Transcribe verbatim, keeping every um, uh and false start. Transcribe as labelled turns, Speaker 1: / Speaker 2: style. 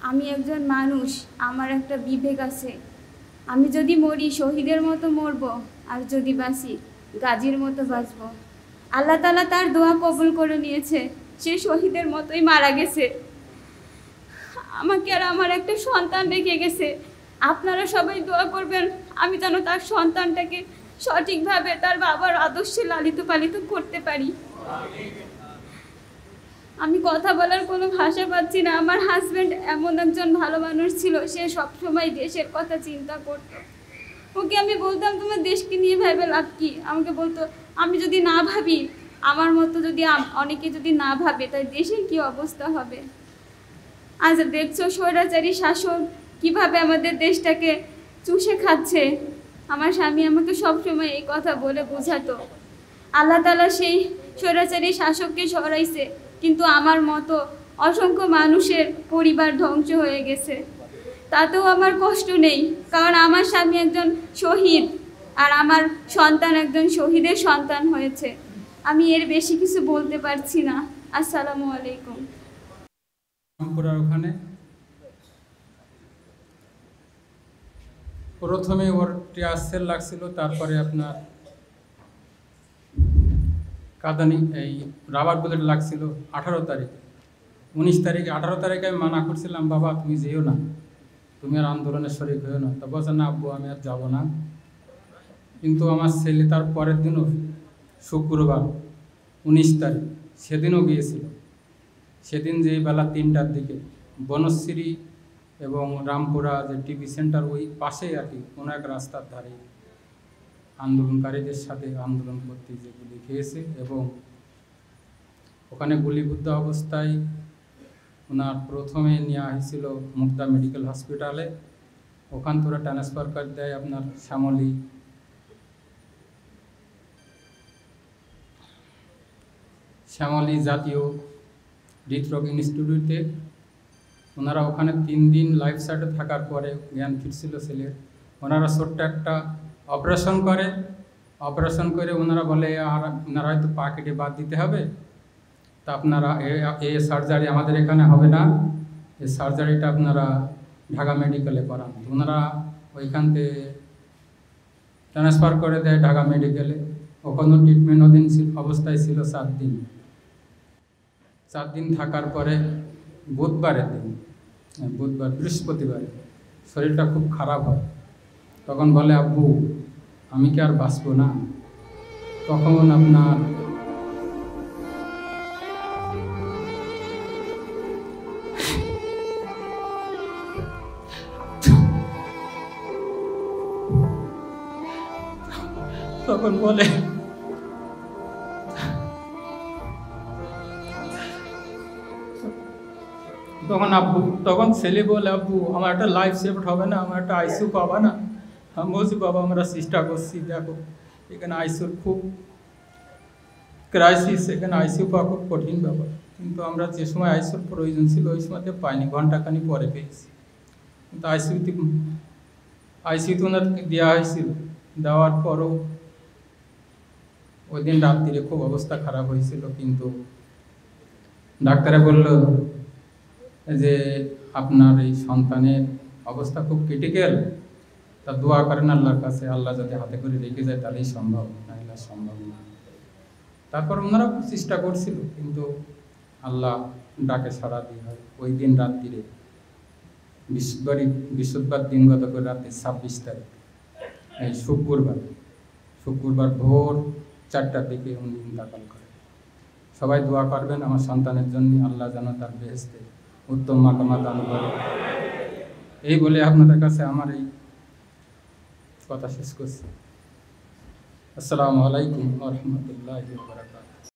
Speaker 1: আমি একজন মানুষ, আমার একটা বিবেক আছে। আমি যদি মরি শহীদের মতো মরব, আর যদি বাঁচি গাজীর মতো বাঁচব। আল্লাহ তাআলা তার দোয়া কবুল করে নিয়েছে, সে শহীদের মতোই মারা গেছে। আমাকে আর আমার একটা সন্তান রেখে গেছে। আপনারা সবাই দোয়া করবেন আমি যেন তার সন্তানটাকে সঠিকভাবে তার বাবার আদর্শে লালিত পালিত করতে পারি। আমি কথা বলার কোনো ভাষা পাচ্ছি না। আমার হাজব্যান্ড এমন একজন ভালো মানুষ ছিল, সে সবসময় দেশের কথা চিন্তা করত। ওকে আমি বলতাম তোমার দেশকে নিয়ে ভেবে লাভ কি? আমাকে বলতো আমি যদি না ভাবি, আমার মতো যদি অনেকে যদি না ভাবে, তাই দেশের কি অবস্থা হবে। আজ দেখছো স্বৈরাচারী শাসক কিভাবে আমাদের দেশটাকে চুষে খাচ্ছে। আমার স্বামী আমাকে সবসময় এই কথা বলে বোঝাতো। আল্লাহ তাআলা সেই স্বৈরাচারী শাসককে সরাইছে, কিন্তু আমার মতো অসংখ্য মানুষের পরিবার ধ্বংস হয়ে গেছে। তাতেও আমার কষ্ট নেই, কারণ আমার স্বামী একজন শহীদ আর আমার সন্তান একজন শহীদের সন্তান হয়েছে। আমি এর বেশি কিছু বলতে পারছি না। আসসালামু আলাইকুম।
Speaker 2: ওখানে প্রথমে ওর টিয়ারসেল লাগছিল, তারপরে আপনার কাঁদানি এই রাবার বুলেট লাগছিল আঠারো তারিখে। উনিশ তারিখে আঠারো তারিখে আমি মানা করছিলাম, বাবা তুমি যেও না, তুমি আর আন্দোলনের শরীক হয়েও না। তা বলছে না আব্বু আমি আর যাবো না। কিন্তু আমার ছেলে তার পরের দিনও শুক্রবার উনিশ তারিখ সেদিনও গিয়েছিল। সেদিন যেই বেলা তিনটার দিকে বনশ্রী এবং রামপুরা যে টিভি সেন্টার ওই পাশেই আর কি কোনো এক রাস্তার ধারে আন্দোলনকারীদের সাথে আন্দোলন করতে যে গুলি খেয়েছে, এবং ওখানে গুলিবিদ্ধ অবস্থায় ওনার প্রথমে নেওয়া হয়েছিল মুক্তা মেডিকেল হসপিটালে। ওখান থেকে ট্রান্সফার করে দেয় আপনার শ্যামলী শ্যামলী জাতীয় হৃদরোগ ইনস্টিটিউটে। ওনারা ওখানে তিন দিন লাইফ সাইডে থাকার পরে জ্ঞান ফিরছিল ছেলের। ওনারা ছোট্ট একটা অপারেশন করে, অপারেশন করে ওনারা বলে আর ওনারা হয়তো পা কেটে বাদ দিতে হবে, তা আপনারা এ সার্জারি আমাদের এখানে হবে না, এই সার্জারিটা আপনারা ঢাকা মেডিকেলে করান। ওনারা ওইখান থেকে ট্রান্সফার করে দেয় ঢাকা মেডিকেলে। ওখানেও ট্রিটমেন্টাধীন অবস্থায় ছিল সাত দিন। চার দিন থাকার পরে বুধবারের দিন, বুধবার বৃহস্পতিবারে শরীরটা খুব খারাপ হয়। তখন বলে আব্বু আমি কি আর বাঁচবো না। তখন আপনার তখন বলে তখন আব্বু তখন ছেলে বলে আব্বু আমার একটা লাইফ সেভড হবে না, আমার একটা আইসিউ পাবা না। আমি বলছি বাবা আমরা চেষ্টা করছি, দেখো এখানে আইসিউর খুব ক্রাইসিস, এখানে আইসিউ পাওয়া খুব কঠিন ব্যাপার। কিন্তু আমরা যে সময় আইসিউর প্রয়োজন ছিল ওই সময়তে পাইনি, ঘন্টাখানি পরে পেয়েছি। কিন্তু আইসিউতে আইসিউতে ওনাদেরকে দেওয়া হয়েছিল। দেওয়ার পরও ওই দিন রাত্রিরে খুব অবস্থা খারাপ হয়েছিল, কিন্তু ডাক্তারে বলল যে আপনার এই সন্তানের অবস্থা খুব ক্রিটিক্যাল, তা দোয়া করেন আল্লাহর কাছে, আল্লাহ যদি হাতে করে রেখে যায় তাহলেই সম্ভব, নাহলে সম্ভব না। তারপর ওনারা চেষ্টা করছিল, কিন্তু আল্লাহ ডাকে সাড়া দিয়ে হয়। ওই দিন রাত্রিরে বৃহস্পতিবার বৃহস্পতিবার দিন গত করে রাতে ছাব্বিশ তারিখ এই শুক্রবার শুক্রবার ভোর চারটার দিকে উনি ইন্তেকাল করে। সবাই দোয়া করবেন আমার সন্তানের জন্য, আল্লাহ যেন তার বেহেশতে উত্তম মাকামা দান করে। এই বলে আপনাদের কাছে আমার এই কথা শেষ করছি। আসসালামু আলাইকুম ওয়া রাহমাতুল্লাহি ওয়া বারাকাতুহু।